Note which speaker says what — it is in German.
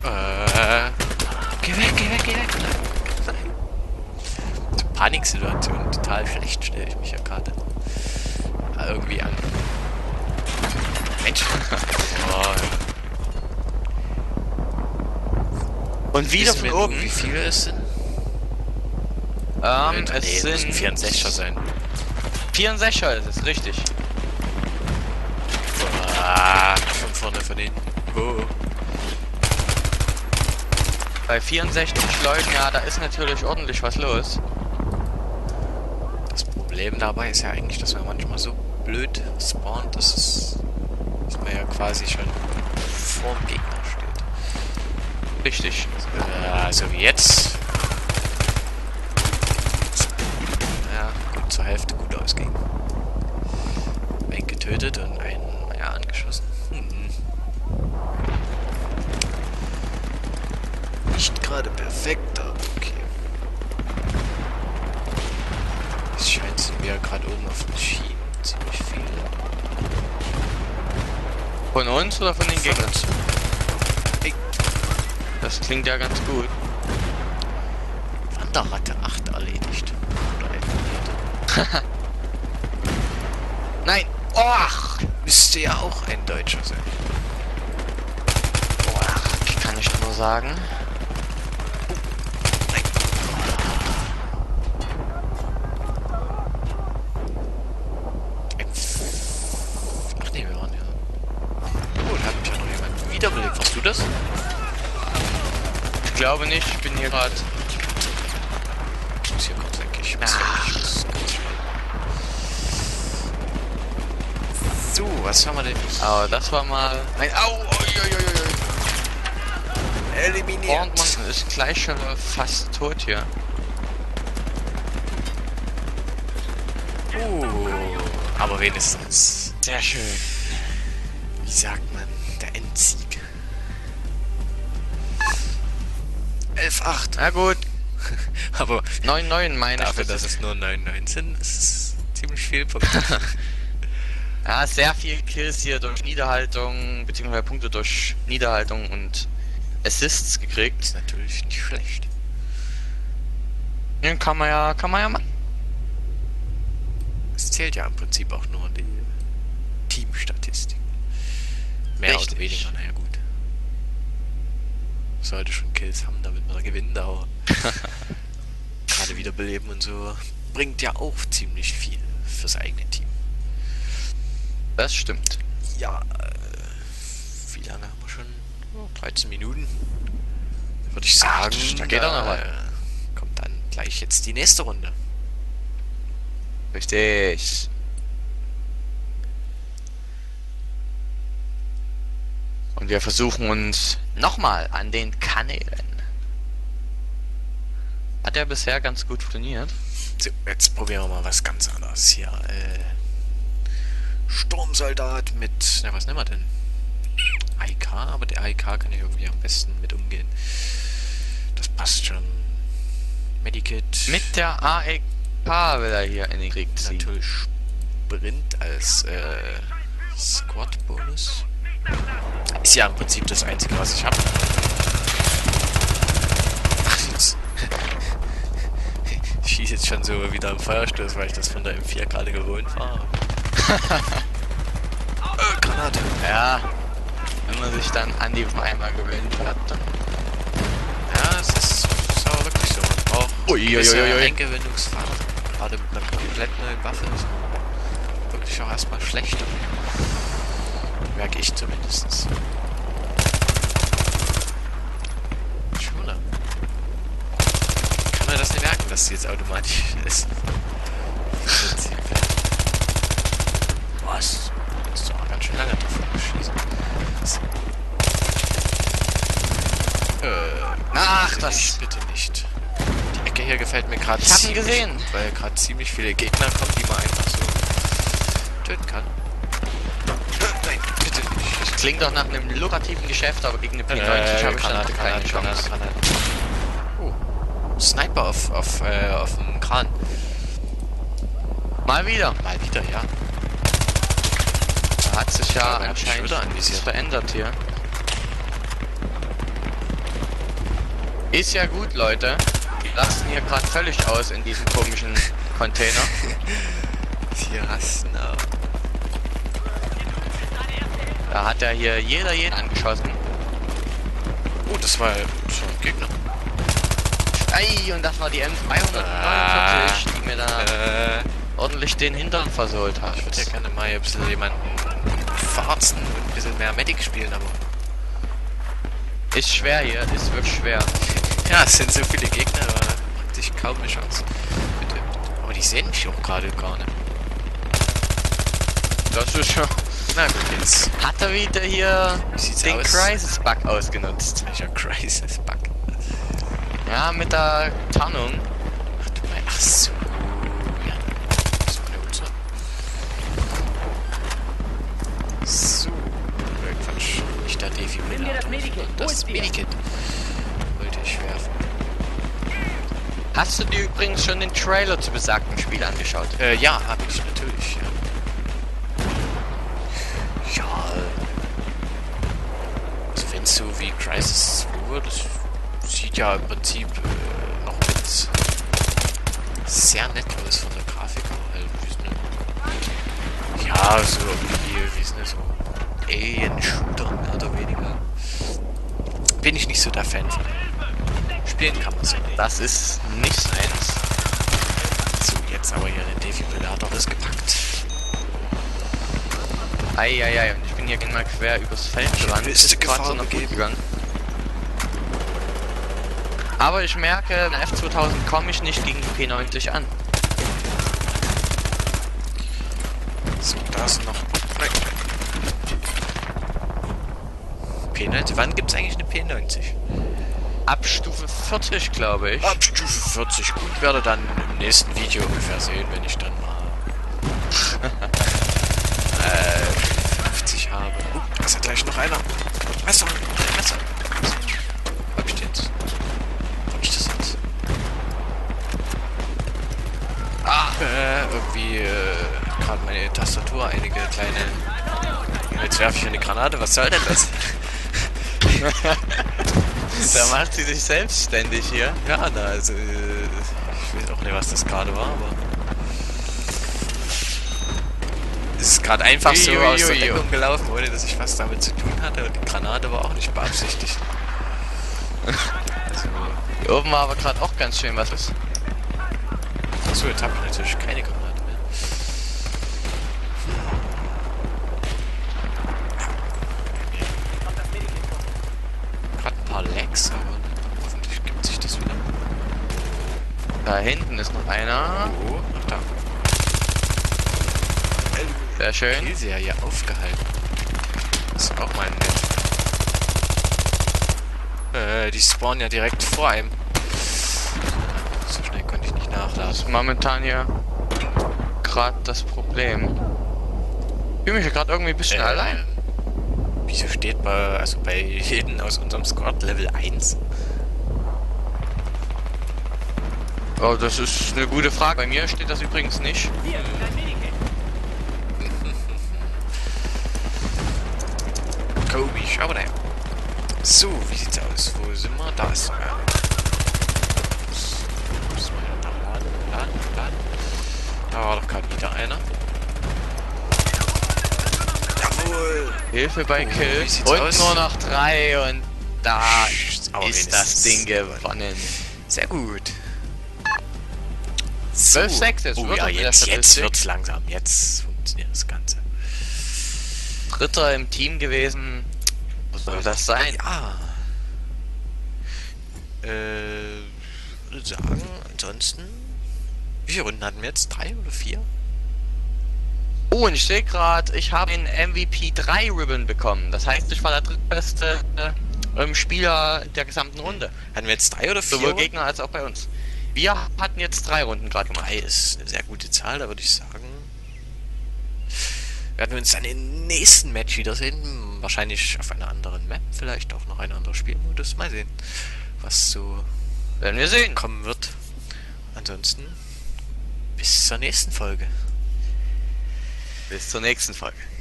Speaker 1: Geh weg, geh weg, geh weg. Nein. Die Paniksituation, total schlecht stelle ich mich ja gerade irgendwie an. Mensch. Oh, ja.
Speaker 2: Und wieder von oben.
Speaker 1: Wie viele es sind?
Speaker 2: Es sind
Speaker 1: 64er sein.
Speaker 2: 64er ist es, richtig.
Speaker 1: Von vorne, von hinten. Oh.
Speaker 2: Bei 64 Leuten, ja, da ist natürlich ordentlich was los.
Speaker 1: Das Problem dabei ist ja eigentlich, dass man manchmal so blöd spawnt, dass man ja quasi schon vor dem Gegner steht.
Speaker 2: Richtig.
Speaker 1: So wie jetzt. Ja, gut, zur Hälfte gut ausging. Einen getötet und einen, ja, angeschossen. Nicht gerade perfekt, aber okay. Es scheint, sind wir gerade oben auf den Schienen ziemlich viele.
Speaker 2: Von uns oder von den Gegnern?
Speaker 1: Hey.
Speaker 2: Das klingt ja ganz gut.
Speaker 1: Wanderratte 8 erledigt. Oder eliminiert.
Speaker 2: Nein! Och!
Speaker 1: Müsste ja auch ein Deutscher sein.
Speaker 2: Boah, wie kann ich nur sagen?
Speaker 1: Ach nee, wir waren ja. Oh, da hat mich ja noch jemand wiederbelebt. Warst du das?
Speaker 2: Ich glaube nicht, ich bin hier gerade.
Speaker 1: Ich muss hier kurz weg. Ich muss kurz schnell. So, was haben wir denn?
Speaker 2: Aber das war mal ein. Au!
Speaker 1: Eliminiert.
Speaker 2: Und man ist gleich schon fast tot hier.
Speaker 1: Aber wenigstens.
Speaker 2: Sehr schön.
Speaker 1: Wie sagt man? Der Endsieg. 11-8.
Speaker 2: Na gut.
Speaker 1: Aber
Speaker 2: 9-9 meine ich.
Speaker 1: dafür, dass es nur 9-9 sind, ist es ziemlich viel Punkte.
Speaker 2: Ja, sehr viel Kills hier durch Niederhaltung, beziehungsweise Punkte durch Niederhaltung und Assists gekriegt.
Speaker 1: Ist natürlich nicht schlecht.
Speaker 2: Den kann man ja machen.
Speaker 1: Es zählt ja im Prinzip auch nur die Teamstatistik. Mehr
Speaker 2: Richtig.
Speaker 1: oder weniger, naja gut. Sollte schon Kills haben, damit man gewinnt, aber gerade wiederbeleben und so bringt ja auch ziemlich viel fürs eigene Team.
Speaker 2: Das stimmt.
Speaker 1: Ja, wie lange haben wir schon? 13 Minuten. Würde ich sagen,
Speaker 2: da geht auch noch was.
Speaker 1: Kommt dann gleich jetzt die nächste Runde.
Speaker 2: Richtig. Und wir versuchen uns nochmal an den Kanälen. Hat ja bisher ganz gut funktioniert.
Speaker 1: So, jetzt probieren wir mal was ganz anderes hier. Sturmsoldat mit, na was nehmen wir denn? AIK, aber der AIK kann ich irgendwie am besten mit umgehen. Das passt schon. Medikit.
Speaker 2: Mit der AEK will er hier in den Krieg ziehen.
Speaker 1: Natürlich Sprint als Squad-Bonus. Ist ja im Prinzip das Einzige, was ich habe. Ach, jetzt. Ich schieße jetzt schon so wieder im Feuerstoß, weil ich das von der M4 gerade gewohnt war. Granate.
Speaker 2: Ja, wenn man sich dann an die einmal gewöhnt hat, dann.
Speaker 1: Ja, es ist aber wirklich so. Man braucht gewisse Eingewöhnungsphase. Gerade mit einer komplett neuen Waffe ist wirklich auch erstmal schlecht. Merke ich zumindest. Schade. Kann man das nicht merken, dass sie jetzt automatisch ist? Was? Jetzt doch ganz schön lange davon schießen.
Speaker 2: Ach,
Speaker 1: bitte
Speaker 2: das.
Speaker 1: nicht, bitte nicht. Die Ecke hier gefällt mir gerade
Speaker 2: Ich hab ihn gesehen.
Speaker 1: gut, weil gerade ziemlich viele Gegner kommen, die man einfach so töten kann. Nein, bitte nicht.
Speaker 2: Das klingt doch nach einem lukrativen Geschäft, aber gegen eine P90 habe ich dann keine Chance.
Speaker 1: Oh. Sniper auf dem Kran.
Speaker 2: Mal wieder.
Speaker 1: Mal wieder, ja.
Speaker 2: Da hat sich ja
Speaker 1: Aber er hat mich
Speaker 2: anscheinend
Speaker 1: wieder
Speaker 2: nichts
Speaker 1: anvisiert.
Speaker 2: verändert hier. Ist ja gut, Leute. Wir lassen hier gerade völlig aus in diesem komischen Container.
Speaker 1: Sie rasten auf.
Speaker 2: Da hat ja hier jeder jeden angeschossen.
Speaker 1: Oh, das war ein Gegner.
Speaker 2: Ei, und das war die M249, die mir da ordentlich den Hintern versohlt hat.
Speaker 1: Ich würde ja gerne mal ein bisschen jemanden verarzen und ein bisschen mehr Medic spielen, aber...
Speaker 2: Ist schwer hier, ist wirklich schwer.
Speaker 1: Ja, es sind so viele Gegner, aber praktisch kaum eine Chance. Bitte. Aber die sehen mich auch gerade gar nicht.
Speaker 2: Das ist schon...
Speaker 1: Na gut, jetzt.
Speaker 2: Hat er wieder hier den
Speaker 1: aus?
Speaker 2: Crisis-Bug ausgenutzt.
Speaker 1: Welcher Crisis-Bug?
Speaker 2: Ja, mit der Tarnung.
Speaker 1: Ach so. Ja. So eine Uhr. So. Quatsch. Nicht der Defibrillator. Das Medikit. Wollte ich werfen.
Speaker 2: Hast du dir übrigens schon den Trailer zu besagtem Spiel angeschaut?
Speaker 1: Ja, habe ich natürlich, ja. Ja. Also wenn es so wie Crisis 2 wird, das sieht ja im Prinzip noch mit sehr nett aus von der Grafik, aber halt, wie ist ja, so irgendwie, wie ist denn das so? Alien-Shooter, mehr oder weniger. Bin ich nicht so der Fan von. Spielen kann man so nicht.
Speaker 2: Das ist nicht eins.
Speaker 1: So, jetzt aber hier den Defibrillator ausgepackt.
Speaker 2: Eieiei, und ich bin hier mal quer übers Feld gerannt.
Speaker 1: Ist
Speaker 2: gerade so nach gut gegangen. Aber ich merke, in F2000 komme ich nicht gegen die P90 an.
Speaker 1: So, da ist noch... P90? Wann gibt's eigentlich eine P90?
Speaker 2: Ab Stufe 40, glaube ich.
Speaker 1: Ab Stufe 40. Gut, werde dann im nächsten Video ungefähr sehen, wenn ich dann mal... 50 habe. Da ist ja gleich noch einer. Messer! Messer! Hab ich den jetzt? Hab ich das jetzt? Irgendwie gerade meine Tastatur einige kleine... Jetzt werfe ich eine Granate. Was soll denn das?
Speaker 2: Da macht sie sich selbstständig hier.
Speaker 1: Ja, na, also... ich weiß auch nicht, was das gerade war, aber... Es ist gerade einfach so aus der Deckung gelaufen, ohne dass ich was damit zu tun hatte. Und die Granate war auch nicht beabsichtigt. Also,
Speaker 2: Hier oben war aber gerade auch ganz schön was ist.
Speaker 1: achso, jetzt habe ich natürlich keine Granate mehr. Gerade ein paar Lags, aber hoffentlich gibt sich das wieder.
Speaker 2: Da hinten ist noch einer.
Speaker 1: Oh, ach da.
Speaker 2: Sehr schön.
Speaker 1: Die Serie aufgehalten. Das ist auch mal nett. Die spawnen ja direkt vor einem. So schnell konnte ich nicht
Speaker 2: Das
Speaker 1: nachladen.
Speaker 2: ist momentan hier gerade das Problem. Ich fühle mich hier gerade irgendwie ein bisschen allein.
Speaker 1: Wieso steht bei jedem aus unserem Squad Level 1?
Speaker 2: Oh, das ist eine gute Frage. Bei mir steht das übrigens nicht.
Speaker 1: Kobe, schau da. So, wie sieht's aus? Wo sind wir? Da ist sogar. Muss mal laden. Da war doch gerade wieder einer. Jawohl!
Speaker 2: Hilfe bei Kill.
Speaker 1: wie sieht's
Speaker 2: Und
Speaker 1: aus?
Speaker 2: nur noch 3 und da
Speaker 1: Aber
Speaker 2: ist das Ding gewonnen.
Speaker 1: Sehr gut.
Speaker 2: 12-6, jetzt
Speaker 1: Oh
Speaker 2: wird
Speaker 1: ja,
Speaker 2: er wieder
Speaker 1: jetzt
Speaker 2: Statistik.
Speaker 1: wird's langsam. Jetzt funktioniert das Ganze.
Speaker 2: Dritter im Team gewesen. Was soll das sein?
Speaker 1: Ja. Würde sagen, ansonsten. Wie viele Runden hatten wir jetzt? 3 oder 4?
Speaker 2: Oh, und ich sehe gerade, ich habe den MVP 3 Ribbon bekommen. Das heißt, ich war der drittbeste Spieler der gesamten Runde.
Speaker 1: Hatten wir jetzt 3 oder 4?
Speaker 2: Sowohl Gegner als auch bei uns. Wir hatten jetzt 3 Runden gerade gemacht.
Speaker 1: 3 ist eine sehr gute Zahl, da würde ich sagen. Werden wir uns dann im nächsten Match wiedersehen. Wahrscheinlich auf einer anderen Map, vielleicht auch noch ein anderer Spielmodus. Mal sehen, was so
Speaker 2: Werden wir sehen.
Speaker 1: kommen wird. Ansonsten, bis zur nächsten Folge.
Speaker 2: Bis zur nächsten Folge.